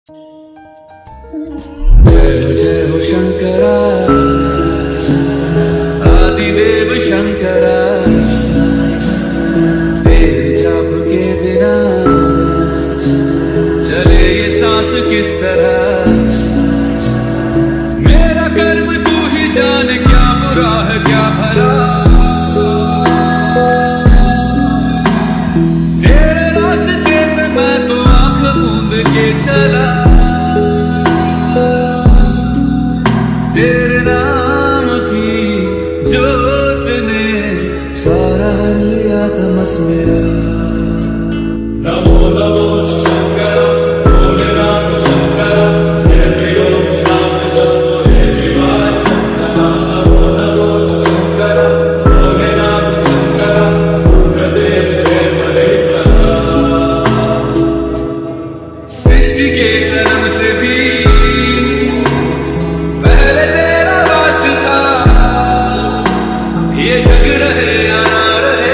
जय हो शंकरा, आदिदेव शंकरा, तेरे जाप के बिना चले ये सांस किस तरह। मेरा कर्म तू ही जाने, क्या बुरा है क्या भला। तेरे रास्ते पे मैं तो आंख मूंद के चला। तेरे नाम की जोत ने सारा हर लिया तमस मेरा। नमो नमो शंकरा, भोलेनाथ शंकरा, जय त्रिलोकनाथ शंभो, जय शिवाय शंकरा। नमो नमो शंकरा, भोलेनाथ शंकरा, रुद्रदेव जय महेश्वरा। सृष्टि के जन्म से भी ये जग रहे या ना रहे,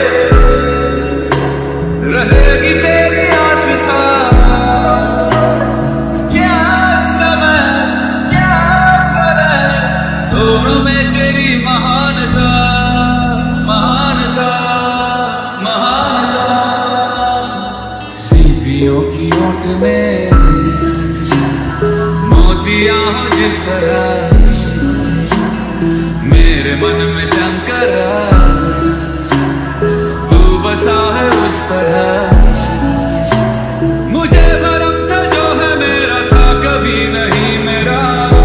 रहेगी तेरी आस्था। क्या समय क्या पल है, दोनों में तेरी महानता, महानता, महानता। सीपियों की ओट में मोतियां हो जिस तरह, मेरे मन में शंकरा तू बसा है उस तरह। मुझे भरम था जो है मेरा, था कभी नहीं मेरा।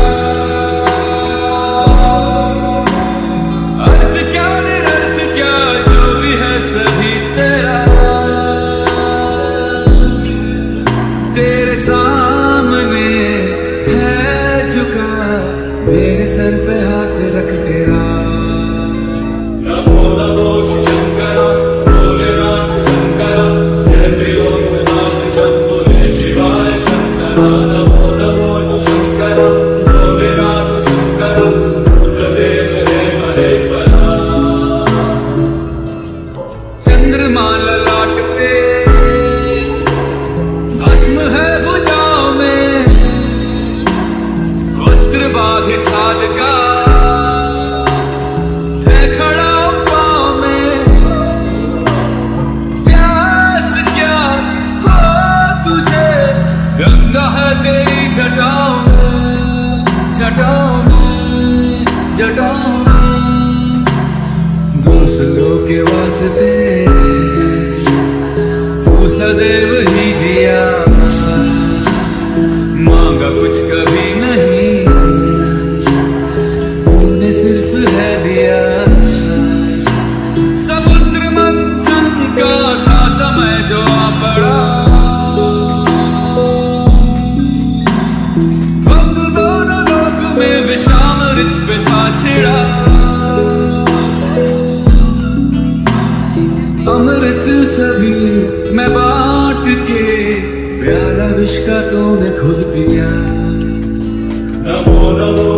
अर्थ क्या निरर्थ क्या, जो भी है सभी तेरा। तेरे सामने है झुका, मेरे सर पे हाथ रख तेरा। नमो नमो शंकरा, भोलेनाथ शंकरा, जय त्रिलोकनाथ शंभो, जय शिवाय शंकरा। नमो नमो शंकरा, भोलेनाथ शंकरा, रुद्रदेव जय महेश्वरा। चंद्रमा ललाट पे, भस्म है भुजाओं में, वस्त्र बाघ छाद का है खड़ा पाँव में। प्यास क्या हो तुझे, गंगा है तेरी जटाओं में, जटाओं में, जटाओं में। दूसरों के वास्ते तू सदैव ही जिया, मांगा कुछ कभी नहीं, सिर्फ है दिया। समुद्र मंथन का था समय जो आ पड़ा, द्वंद दोनों लोक में विषामृत पे था छिड़ा। अमृत सभी मैं बांट के, प्याला विष का तूने खुद पिया। नमो नमो